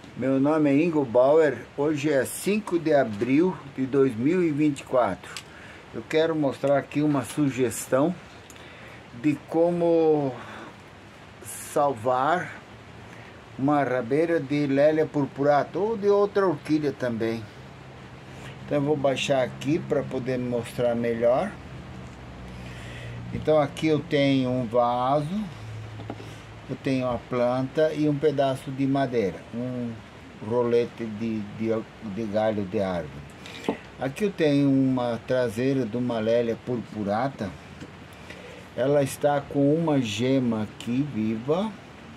Meu nome é Ingo Bauer, hoje é 5 de abril de 2024. Eu quero mostrar aqui uma sugestão de como salvar uma rabeira de Lélia purpurata ou de outra orquídea também. Então eu vou baixar aqui para poder mostrar melhor. Então aqui eu tenho um vaso, eu tenho a planta e um pedaço de madeira, um rolete de galho de árvore. Aqui eu tenho uma traseira de uma Lélia purpurata. Ela está com uma gema aqui viva.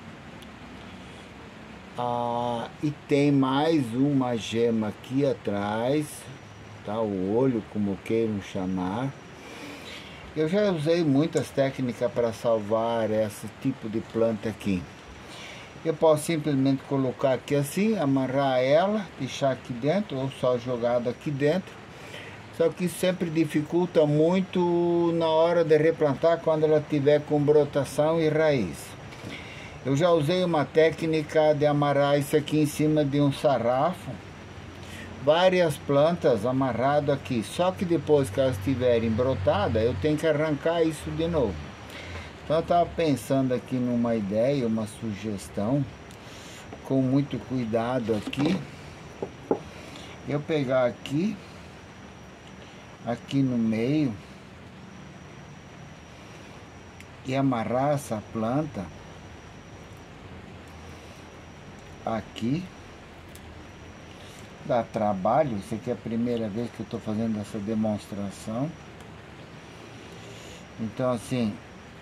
E tem mais uma gema aqui atrás, tá? O olho, como queiram chamar. Eu já usei muitas técnicas para salvar esse tipo de planta aqui. Eu posso simplesmente colocar aqui assim, amarrar ela, deixar aqui dentro, ou só jogado aqui dentro. Só que sempre dificulta muito na hora de replantar, quando ela tiver com brotação e raiz. Eu já usei uma técnica de amarrar isso aqui em cima de um sarrafo, várias plantas amarrado aqui, só que depois que elas estiverem brotadas, eu tenho que arrancar isso de novo. Então eu estava pensando aqui numa ideia, uma sugestão, com muito cuidado aqui, eu pegar aqui no meio e amarrar essa planta aqui. Dá trabalho, isso aqui é a primeira vez que eu estou fazendo essa demonstração. Então assim,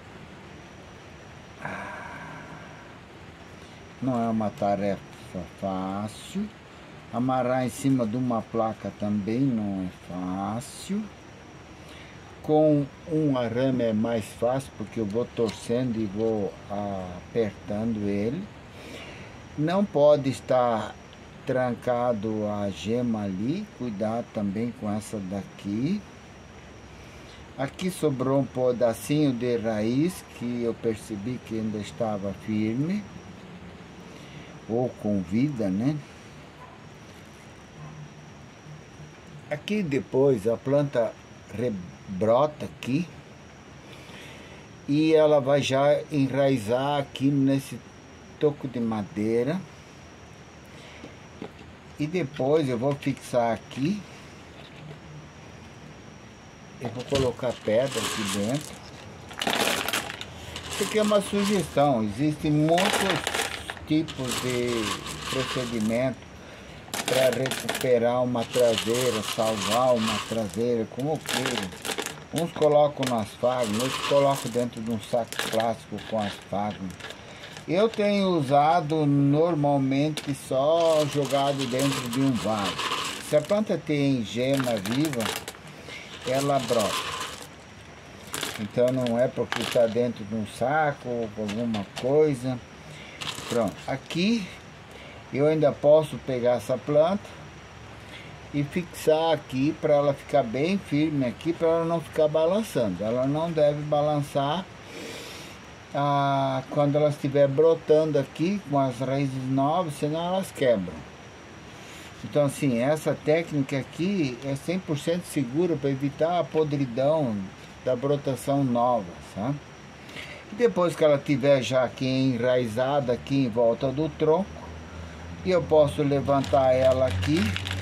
não é uma tarefa fácil. Amarrar em cima de uma placa também não é fácil. Com um arame é mais fácil, porque eu vou torcendo e vou apertando ele. Não pode estar trancado a gema ali, cuidado também com essa daqui. Aqui sobrou um pedacinho de raiz que eu percebi que ainda estava firme, ou com vida, né? Aqui depois a planta rebrota aqui e ela vai já enraizar aqui nesse toco de madeira. E depois eu vou fixar aqui. Eu vou colocar pedra aqui dentro. Isso aqui é uma sugestão. Existem muitos tipos de procedimento para recuperar uma traseira, salvar uma traseira, como queiram. Uns colocam nas fagnas, outros colocam dentro de um saco plástico com as fagnas. Eu tenho usado normalmente só jogado dentro de um vaso. Se a planta tem gema viva, ela brota. Então não é porque está dentro de um saco ou alguma coisa. Pronto, aqui eu ainda posso pegar essa planta e fixar aqui para ela ficar bem firme aqui, para ela não ficar balançando. Ela não deve balançar quando ela estiver brotando aqui com as raízes novas, senão elas quebram. Então assim, essa técnica aqui é 100% segura para evitar a podridão da brotação nova, sabe? E depois que ela estiver já aqui enraizada aqui em volta do tronco, eu posso levantar ela aqui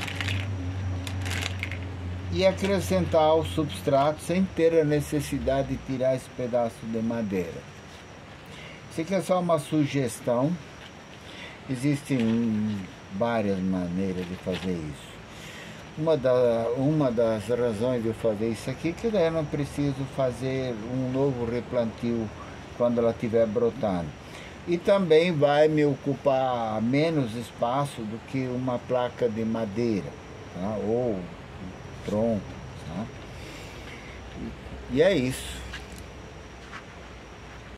e acrescentar o substrato sem ter a necessidade de tirar esse pedaço de madeira. Isso aqui é só uma sugestão. Existem várias maneiras de fazer isso. Uma das razões de eu fazer isso aqui é que daí eu não preciso fazer um novo replantio quando ela estiver brotando. E também vai me ocupar menos espaço do que uma placa de madeira, tá? Ou um tronco, tá? E é isso.